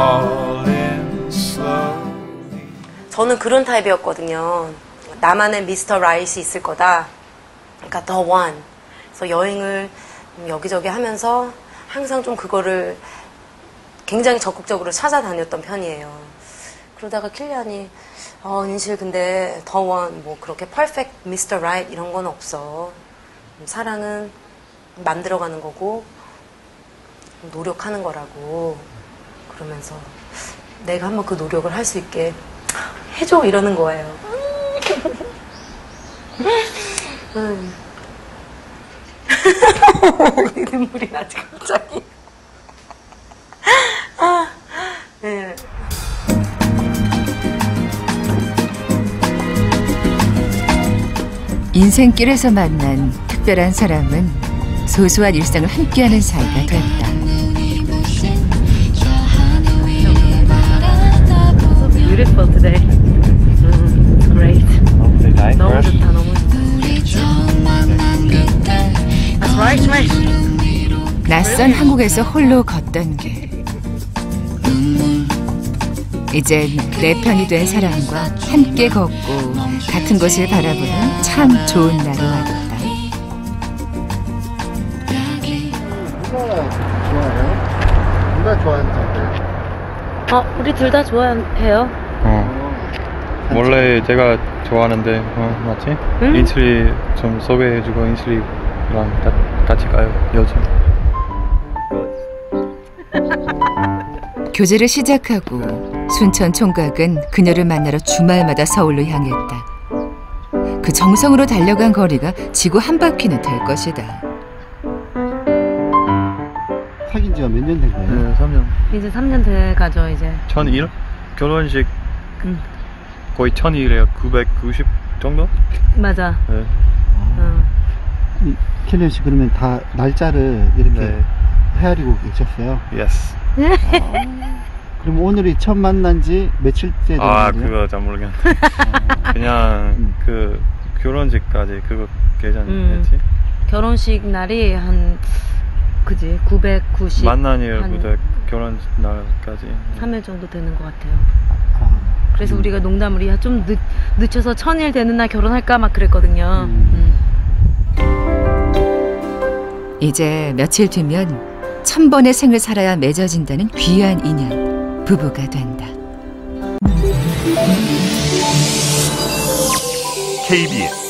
저는 그런 타입이었거든요. 나만의 미스터 라이트이 있을 거다. 그러니까 the one. 그래서 여행을 여기저기 하면서 항상 좀 그거를 굉장히 적극적으로 찾아다녔던 편이에요. 그러다가 킬리안이 인실 근데 the one 뭐 그렇게 perfect Mr. Right 이런 건 없어. 사랑은 만들어가는 거고 노력하는 거라고. 그러면서 내가 한번 그 노력을 할 수 있게 해줘 이러는 거예요. 눈물이 나지 갑자기. 네. 인생길에서 만난 특별한 사람은 소소한 일상을 함께하는 사이가 됐다. Beautiful today. Great. 너무 좋다, 너무 좋다. That's right, right. 낯선 한국에서 홀로 걷던 길. 이젠 내 편이 된 사람과 함께 걷고 같은 곳을 바라보는 참 좋은 날이 왔다. 누가 좋아해요? 누가 좋아하는 우리 둘 다 좋아해요. 원래 제가 좋아하는데 맞지? 응? 인슬이 좀 소개해주고 인슬이랑 같이 가요 요즘. 교제를 시작하고 순천 총각은 그녀를 만나러 주말마다 서울로 향했다. 그 정성으로 달려간 거리가 지구 한 바퀴는 될 것이다. 사귄 지가 몇 년 된 거예요? 네, 3년. 이제 3년 돼가죠, 이제. 1001? 결혼식 거의 1001이에요. 990 정도? 맞아. 네. 킬리안 씨 그러면 다 날짜를 이렇게 네. 헤아리고 계셨어요? Yes. 그럼 오늘이 처음 만난 지 며칠째 된 거예요? 그거 잘 모르겠는데. 그냥 그 결혼식까지 그거 계산했지? 결혼식 날이 한 그지 990 만난 일부터 결혼 날까지 3일 정도 되는 것 같아요. 그래서 우리가 농담으로 좀 늦춰서 1000일 되는 날 결혼할까 막 그랬거든요. 이제 며칠 뒤면 1000번의 생을 살아야 맺어진다는 귀한 인연, 부부가 된다. KBS